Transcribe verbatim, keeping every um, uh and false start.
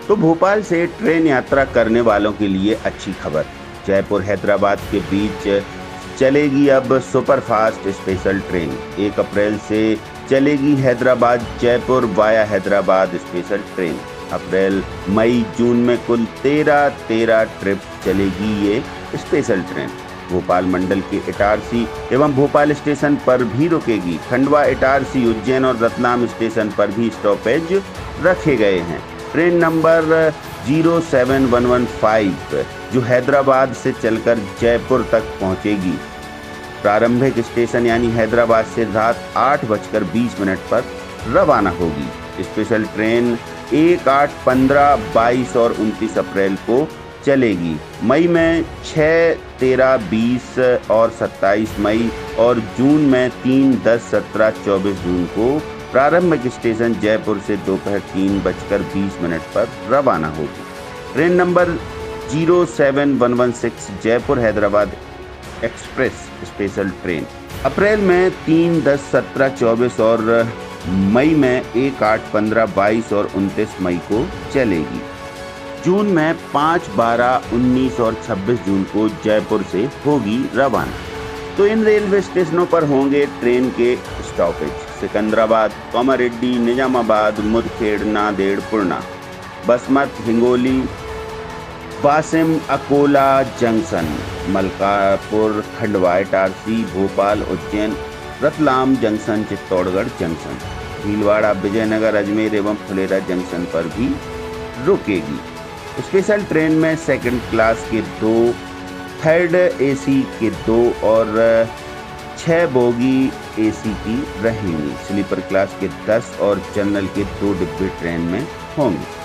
तो भोपाल से ट्रेन यात्रा करने वालों के लिए अच्छी खबर। जयपुर हैदराबाद के बीच चलेगी अब सुपरफास्ट स्पेशल ट्रेन। एक अप्रैल से चलेगी Hyderabad Jaipur via Hyderabad special train. अप्रैल मई जून में कुल तेरह तेरह ट्रिप चलेगी ये स्पेशल ट्रेन। भोपाल मंडल के इटारसी एवं भोपाल स्टेशन पर भी रुकेगी। खंडवा, इटारसी, उज्जैन और रतलाम स्टेशन पर भी स्टॉपेज रखे गए हैं। Train number zero seven one one five जो हैदराबाद से चलकर जयपुर तक पहुंचेगी। प्रारंभिक स्टेशन यानी हैदराबाद से रात आठ बजकर बीस मिनट पर रवाना होगी। स्पेशल ट्रेन एक, आठ, पंद्रह, बाईस और उनतीस अप्रैल को चलेगी। मई में छह, तेरह, बीस और सत्ताईस मई और जून में तीन, दस, सत्रह, चौबीस जून को प्रारंभिक स्टेशन जयपुर से दोपहर तीन बजकर बीस मिनट पर रवाना होगी। Train number zero seven one one six Jaipur Hyderabad express special train अप्रैल में तीन, दस, सत्रह, चौबीस और मई में एक, आठ, पंद्रह, बाईस और उनतीस मई को चलेगी। जून में पाँच, बारह, उन्नीस और छब्बीस जून को जयपुर से होगी रवाना। तो इन रेलवे स्टेशनों पर होंगे ट्रेन के stoppage: Secunderabad, Kamareddy, Nizamabad, Mudkhed, Nanded, Purna, Basmat, Hingoli, Washim, Akola junction, Malkapur, Khandwa, Itarsi, Bhopal, Ujjain, Ratlam junction, Chittorgarh junction, Bhilwara, Vijaynagar, Ajmer एवं फुलेरा जंक्शन पर भी रुकेगी। स्पेशल ट्रेन में सेकंड क्लास के दो, थर्ड एसी के दो और छह बोगी एसी की रहेंगी। स्लीपर क्लास के दस और जनरल के दो डिब्बे ट्रेन में होंगे।